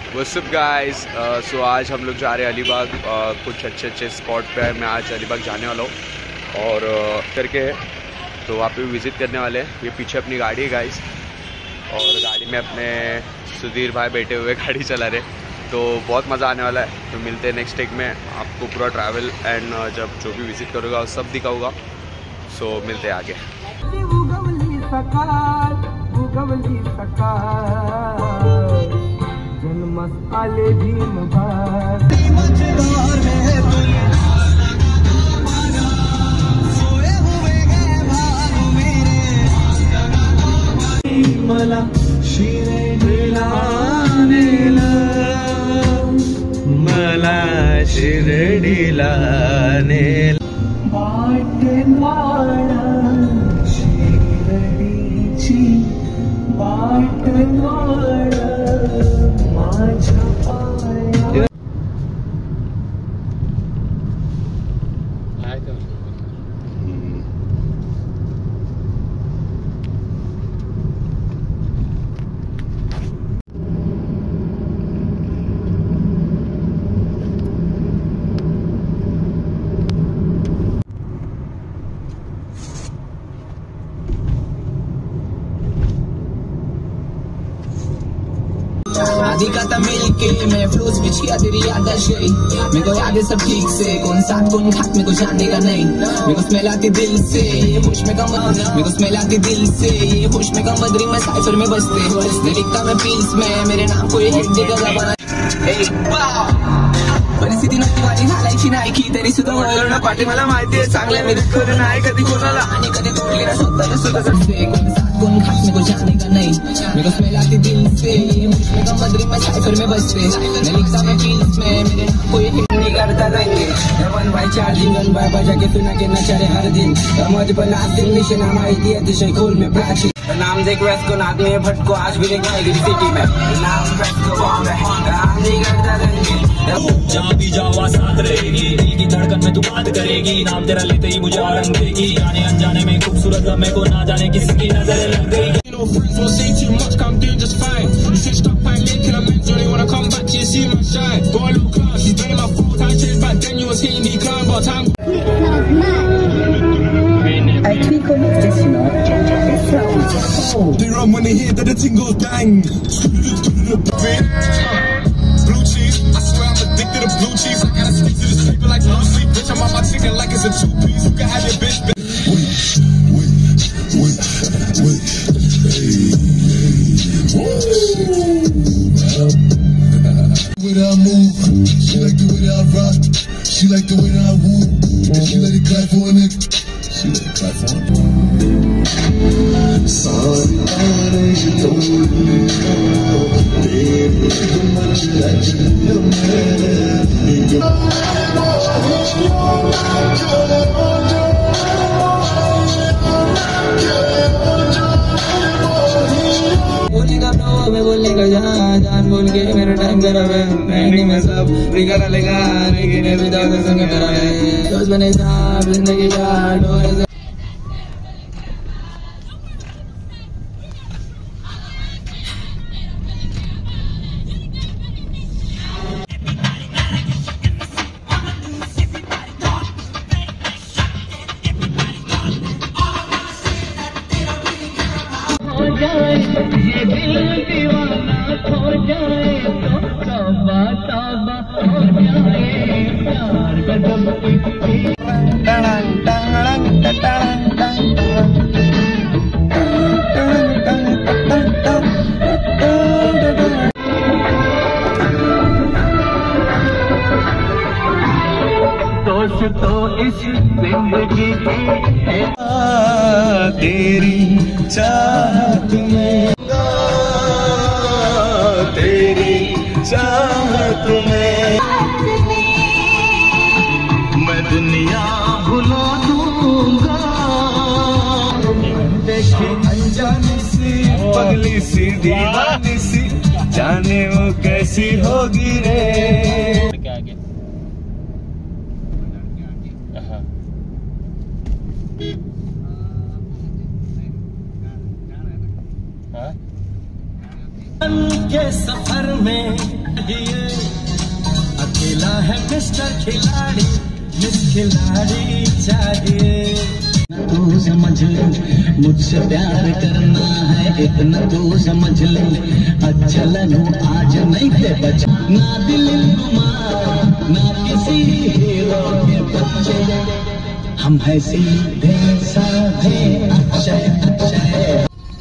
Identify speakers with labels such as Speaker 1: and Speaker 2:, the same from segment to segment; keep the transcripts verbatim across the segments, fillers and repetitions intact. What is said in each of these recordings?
Speaker 1: What's up guys. सो आज हम लोग जा रहे हैं अलीबाग। uh, कुछ अच्छे अच्छे स्पॉट पे मैं आज अलीबाग जाने वाला हूँ और uh, करके तो वहाँ पे भी विज़िट करने वाले हैं। ये पीछे अपनी गाड़ी है गाइस और गाड़ी में अपने सुधीर भाई बैठे हुए गाड़ी चला रहे, तो बहुत मज़ा आने वाला है। तो मिलते हैं नेक्स्ट टेक में, आपको पूरा ट्रैवल एंड जब जो भी विज़िट करूँगा वो सब दिखाऊँगा। सो मिलते हैं आगे।
Speaker 2: आले भीम भार मला शिर्डीला नेला, मला शिर्डीला नेला वाटवाडा शिर्डीची वाटवाडा माझ्या पाया।
Speaker 3: आधी का मिलके मैं फ्लोस बिछिया तेरी याददाश्त गई, मेरे को याद है सब ठीक से, कौन साथ कौन खात मेरे को जानने का नहीं। मेरे को स्मेल आती दिल से ये खुश में कम, मेरे को स्मेल आती दिल से ये खुश में कम बदरी में साइफर में बसते मैं लिखता मैं पीस में मेरे नाम को ये हिट देगा जमाना। परिस्थिती नक्की माझी घालायची नाही की तरी सुद्धा वळलं ना पाठी, मला माहिती आहे चांगल्या मी करू नाही कधी कोणाला आणि कधी तोडली ना स्वतःला सुद्धा जगते, कौन साथ कौन खात मेरे को जानने का नहीं। मेरे को स्मेल आती दिल से ये खुश में कम बदरी में साइफर में बसते मैं लिखता मैं पीस में मेरे नाम को ये हिट नहीं करता रहेंगे। वन भाई चार्जिंग गन बाय बजा के सुना के नचारे हर दिन मुझे बना दिन मिशन हमारी अतिशय खोल में प्राची नाम देख वैस को नाद में भटको आज भी देखा सिटी में नाम वैस को बॉम्ब है नाम नहीं करता रहेंगे।
Speaker 4: जहाँ भी जावा साथ रहेगी, दिल की धड़कन में तू बात करेगी, नाम तेरा लेते ही मुझे आरंभ देगी, जाने अनजाने में खूबसूरत लम्हे को ना जाने किसी की नजर लग गई।
Speaker 5: They run when they hear that the thing goes bang. Blue cheese, I swear I'm addicted to blue cheese. I gotta stick to this paper like blue sleep. Bitch, I'm on my chicken like it's a two piece. You can have your bitch. Wait, wait, wait, wait. Hey, way I move, she like the way I rock. She like the way I woo. And she let it clap for a nigga. She let it clap for a nigga. सारी आरज़ तोड़ने तेरे मन लग मेरे
Speaker 3: बोलेगा तो मैं बोलेगा जान जान बोल के मेरा टाइम खराब है, नहीं मैं सब बिगड़ लेगा लेकिन अभी तो संग मेरा है दोस्त बने साहब जिंदगी का डोर।
Speaker 2: ये दिल दीवाना खो जाए तो तौबा तौबा हो जाए प्यार गजब की टंग टंग टंग दोस्त तो इस जिंदगी की है तेरी चाहत में, तेरी चाहत में मैं दुनिया भुला दूंगा। देखे अनजानी सी पगली सी दीवानी सी जाने वो कैसी होगी रे। के सफर में मिस्टर खिलाड़ी, मिस खिलाड़ी चाहिए।
Speaker 3: तू समझ ले मुझसे प्यार करना है, इतना तू समझ ले। अच्छा लगू आज नहीं थे बच, ना दिल रुमा ना किसी हीरो के बच्चे, हम है सीधे साधे अक्षय अक्षय।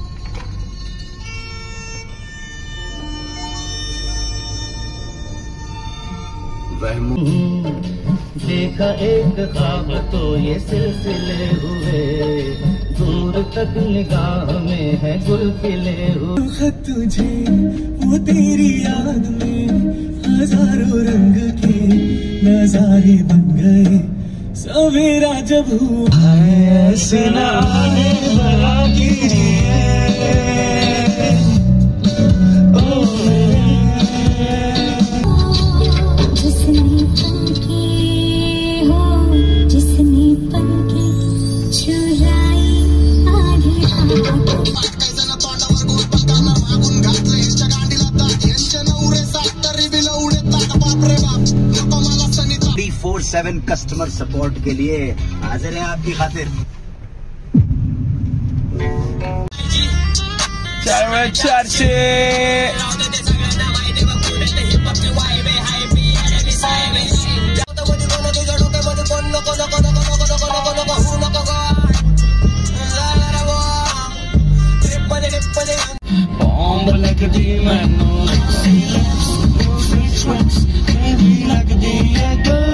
Speaker 3: देखा एक ख्वाब तो ये सिलसिले हुए, दूर तक निगाह में है गुल खिले हुए।
Speaker 2: तुझे वो तेरी याद में हजारों रंग के नजारे बन गए, सवेरा जब हुआ ऐसे नाने भला कीजिए।
Speaker 3: फोर सेवन कस्टमर सपोर्ट के लिए हाजिर है आपकी खातिर।
Speaker 2: चर्चे बॉम्ब लगदी मैनू लगदी है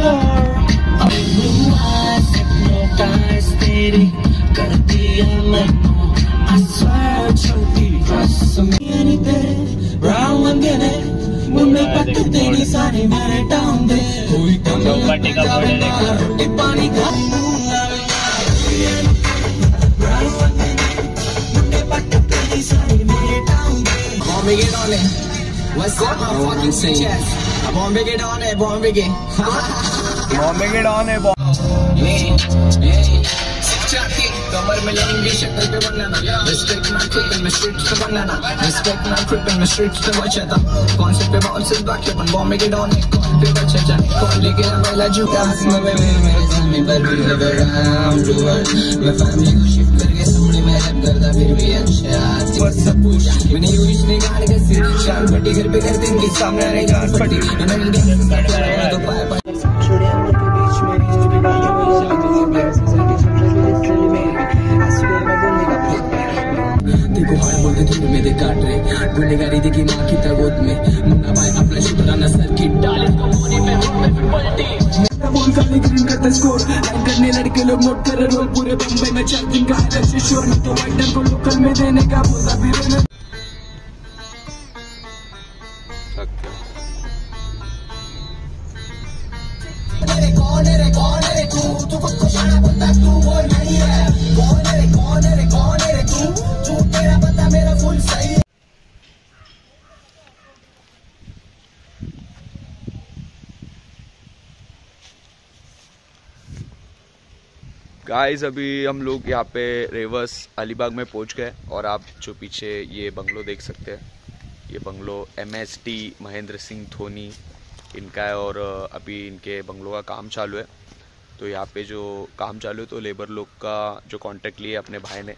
Speaker 2: कर दिया मैनू I swear छोटी कसम रावण ने मुन्ने पट्टे तेरी सारी मेरे टाउन दे कोई कम रोटी पानी खा रावण ने मुन्ने पट्टे तेरी सारी मेरे टाउन दे।
Speaker 3: Bomb get on it, what's up my fucking sing? Bomb get on it, bomb get
Speaker 2: bomb get on it,
Speaker 3: कमर में लंबी शक्ल पे बनाना, रिस्पेक्ट ना क्रिपिंग में स्ट्रीट्स पे बनाना, रिस्पेक्ट ना क्रिपिंग में स्ट्रीट्स पे बचाता। कॉन्सेप्ट पे बाउंसेस बाकी अपन बॉम्ब के डॉन कौन पे बचा जाने कौन लेके ना पहला झुका हंसना में मेरे सामने पर भी never around the world। मैं फैमिली को शिफ्ट करके सामने में रैप करता फिर भी अच्छा बस सब पूछा मैंने यूं इसने गाने का सिर शान फटी घर पे कर दिन के सामने रह जान फटी मैंने इंडिया तो पाए पाए छोड़े हम लोग के बीच में रीच भी बात हुई जाती है प्लेयर्स सोसाइटी सब लिटरली मेरी आसपास में बोलने का देखो हार बोलते धूप में दे काट रहे गुनेगारी देखी माँ की तगोद में मुन्ना भाई अपना शुक्राना सर की डाले तो मोनी पे रोड में फिर पलटी बोल करने ग्रीन करता स्कोर लाइन करने लड़के लोग नोट कर रोल पूरे बम्बई में चार दिन का है से शोर नहीं तो वाइडन को लोकल में देने का बोला फिर कौन है रे कौन है रे तू तू खुद को जाना बोलता तू वो नहीं है कौन है रे कौन है रे कौन है रे तू तू तेरा पता मेरा फुल सही है।
Speaker 1: गाइस अभी हम लोग यहाँ पे रेवर्स अलीबाग में पहुँच गए और आप जो पीछे ये बंगलो देख सकते हैं, ये bungalow M S T Mahendra Singh Dhoni इनका है और अभी इनके बंगलों का काम चालू है। तो यहाँ पे जो काम चालू है तो लेबर लोग का जो कांटेक्ट लिए अपने भाई ने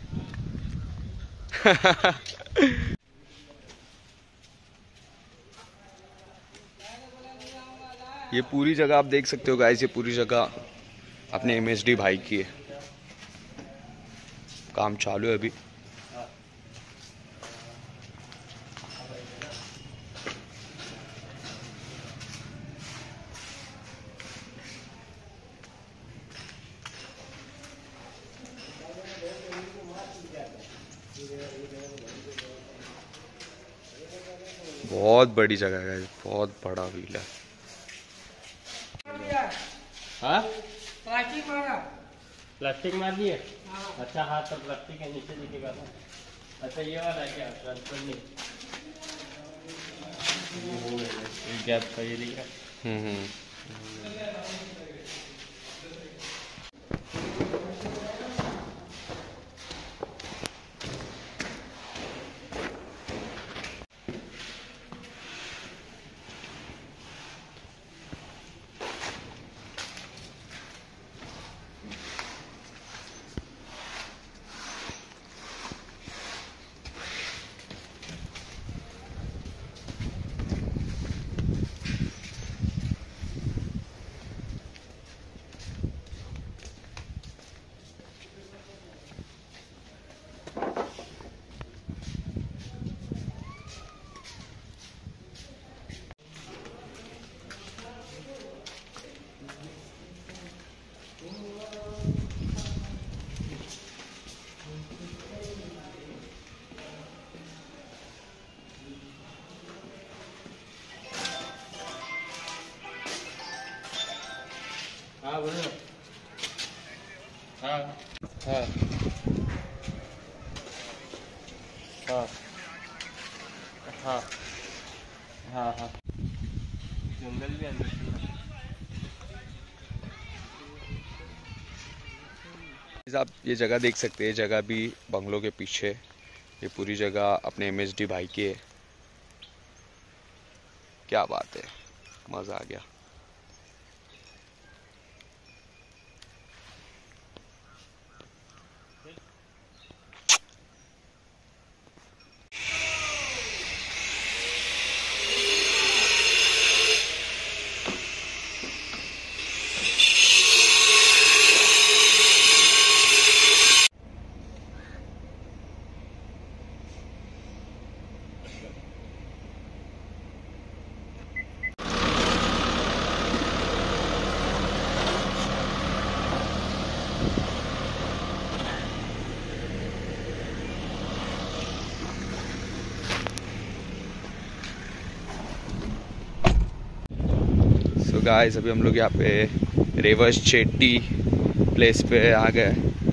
Speaker 1: ये पूरी जगह आप देख सकते हो गाइस, ये पूरी जगह अपने एम एस डी भाई की है। काम चालू है अभी। बहुत बड़ी जगह है, बहुत बड़ा व्हील है।
Speaker 6: हाँ प्लास्टिक मारा प्लास्टिक मार दिए। अच्छा हाँ तो प्लास्टिक के नीचे दिखेगा ना। अच्छा ये वाला है क्या ट्रांसफर नहीं गैप का ये दिख रहा है।
Speaker 1: हम्म हम्म
Speaker 6: हाँ हाँ हाँ हाँ हाँ जंगल भी अंदर।
Speaker 1: आप ये जगह देख सकते हैं, जगह भी बंगलों के पीछे, ये पूरी जगह अपने एम एस डी भाई की है। क्या बात है, मज़ा आ गया। तो गाइस अभी हम लोग यहाँ पे रेवर्स चेट्टी प्लेस पे आ गए।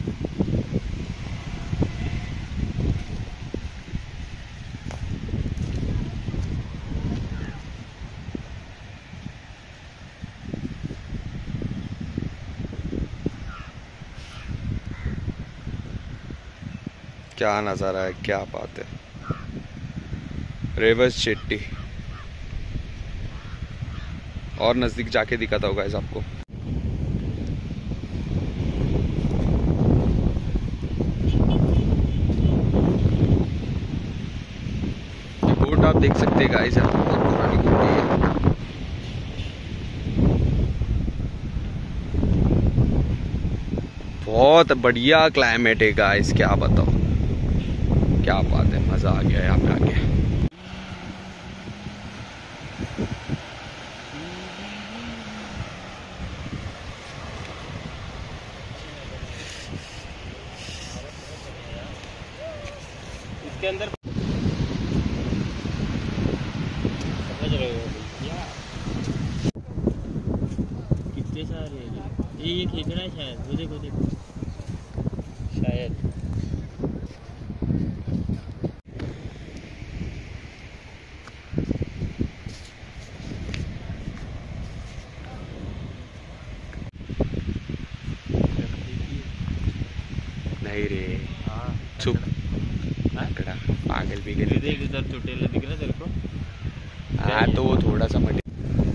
Speaker 1: क्या नज़ारा है, क्या बात है। रेवर्स चेट्टी और नज़दीक जाके दिखाता होगा इस आपको। बोट आप देख सकते हैं गाइस, यहाँ बहुत पुरानी बोट है। बहुत बढ़िया क्लाइमेट है गाइस, क्या बताओ, क्या बात है, मज़ा आ गया यहाँ पे आके।
Speaker 6: इसके अंदर समझ रहे हो कितने सारे हैं। ये ये खींच रहा है शायद, वो देखो देखो शायद।
Speaker 1: नहीं रे,
Speaker 6: हाँ
Speaker 1: चुप पागल भी गए।
Speaker 6: देख इधर चुटेला दिख रहा तेरे को।
Speaker 1: हाँ तो वो थोड़ा सा मटे।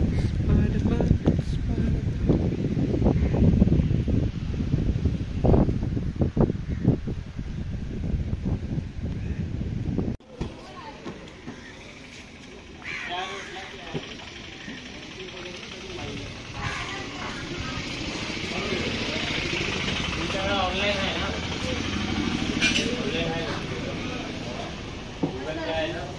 Speaker 6: ऑनलाइन है ना, ऑनलाइन है गूगल पे है ना।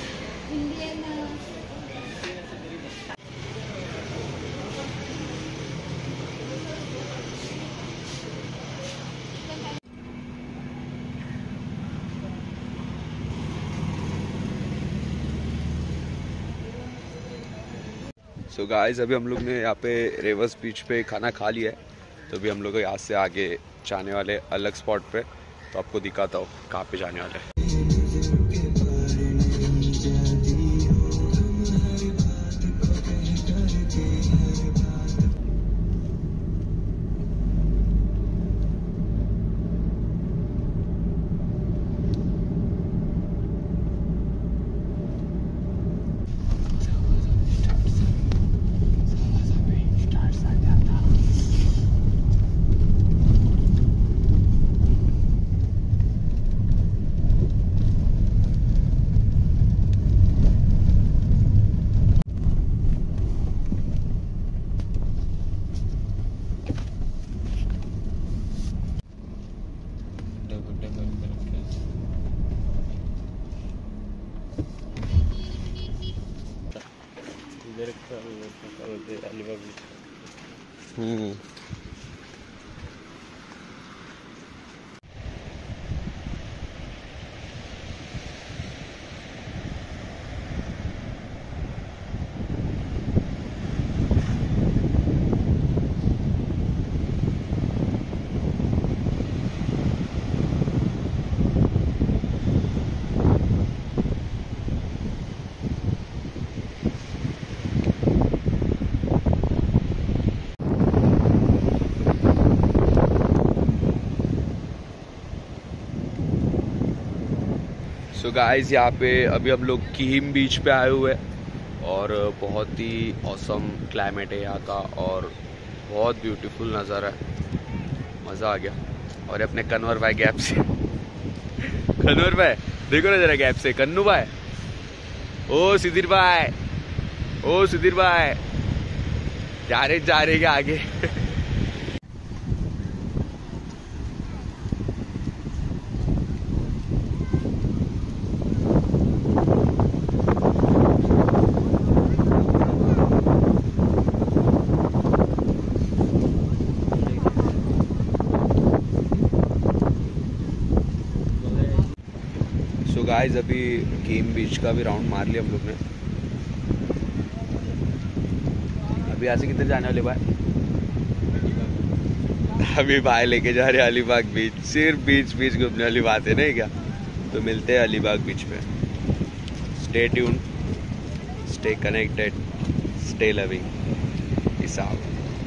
Speaker 1: सो गाइस अभी हम लोग ने यहाँ पे रेवर्स बीच पे खाना खा लिया है, तो अभी हम लोग यहाँ से आगे जाने वाले अलग स्पॉट पे। तो आपको दिखाता हूँ कहाँ पे जाने वाले हैं।
Speaker 6: इधर अलीबाग बीच।
Speaker 1: हम्म सो गाइस यहाँ पे अभी हम लोग कीम बीच पे आए हुए हैं और बहुत ही ऑसम क्लाइमेट है यहाँ का और बहुत ब्यूटीफुल नज़ारा है, मज़ा आ गया। और अपने कन्वर भाई गैप से कन्वर भाई देखो ना जरा गैप से, कन्नू भाई, ओ सुधीर भाई, ओ सुधीर भाई जा रहे जा रहे आगे। सो गाइस अभी कीम बीच का भी राउंड मार लिया हम लोग ने। अभी यहाँ से किधर जाने वाले भाई? अभी भाई लेके जा रहे हैं अलीबाग बीच। सिर्फ बीच बीच घूमने वाली बात है नहीं क्या? तो मिलते हैं अलीबाग बीच पे। Stay tune, stay connected, stay loving. Peace out.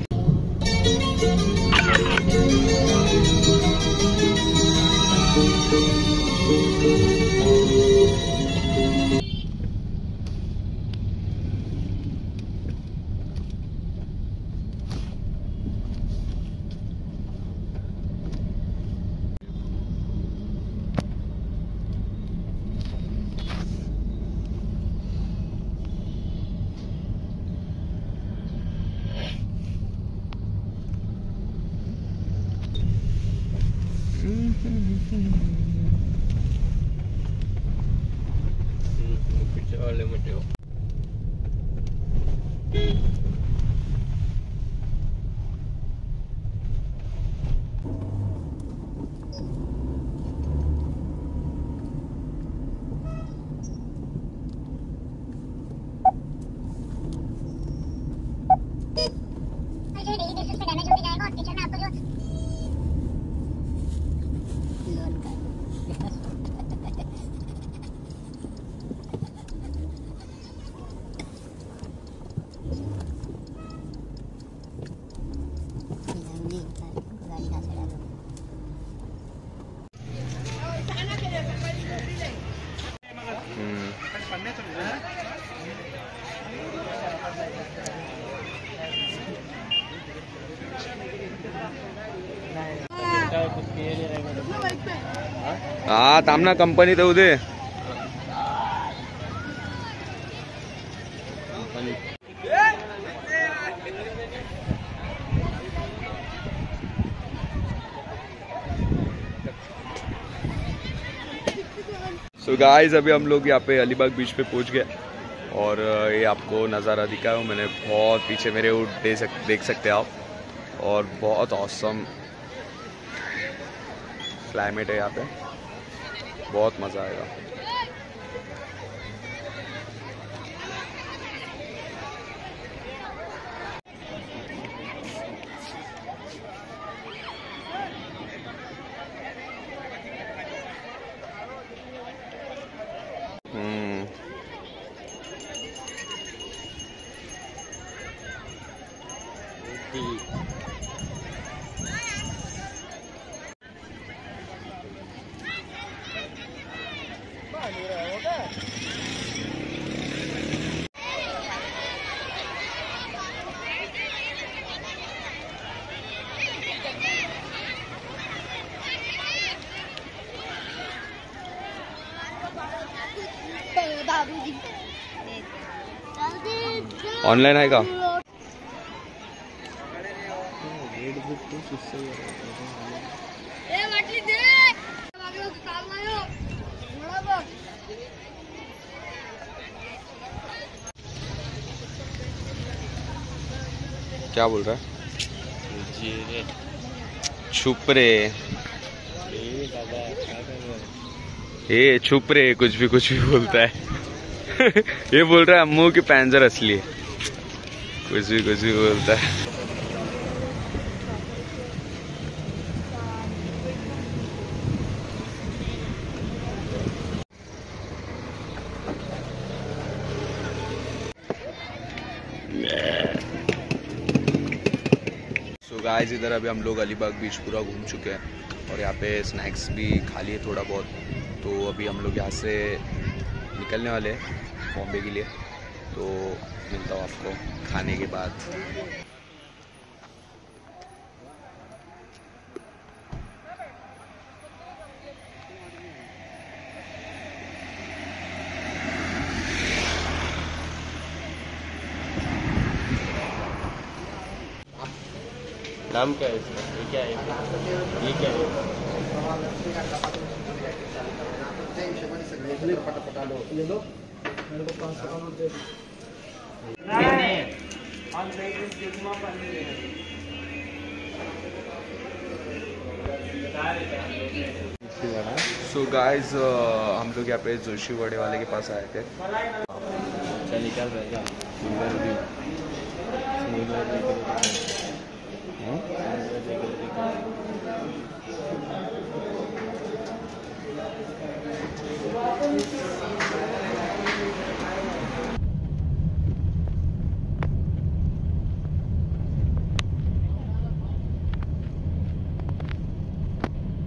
Speaker 6: पीछे वाले मुझे
Speaker 1: हाँ तामना कंपनी तो उदे सो गाइस अभी हम लोग यहाँ पे अलीबाग बीच पे पहुँच गए और ये आपको नज़ारा दिखाया हूँ मैंने, बहुत पीछे मेरे वो दे सक, देख सकते हैं आप। और बहुत ऑसम क्लाइमेट है यहाँ पे, बहुत मज़ा आएगा। हम्म ऑनलाइन आहे का? क्या बोल रहा है? छुप रे, ये छुप रे, कुछ भी कुछ भी बोलता है। ये बोल रहा है अम्मू की पैंजर असली है, कुछ भी कुछ भी बोलता है। सो गाइस इधर अभी हम लोग अलीबाग बीच पूरा घूम चुके हैं और यहाँ पे स्नैक्स भी खा लिए थोड़ा बहुत तो अभी हम लोग यहाँ से निकलने वाले हैं बॉम्बे के लिए, तो मिलता हूँ आपको खाने के बाद।
Speaker 6: नाम क्या है इसका? ये क्या है? ये क्या है?
Speaker 1: सो गाइस हम लोग यहाँ पे जोशी वड़े वाले के पास आए थे।
Speaker 6: अच्छा निकल रहा है सुंदर भी सुंदर भी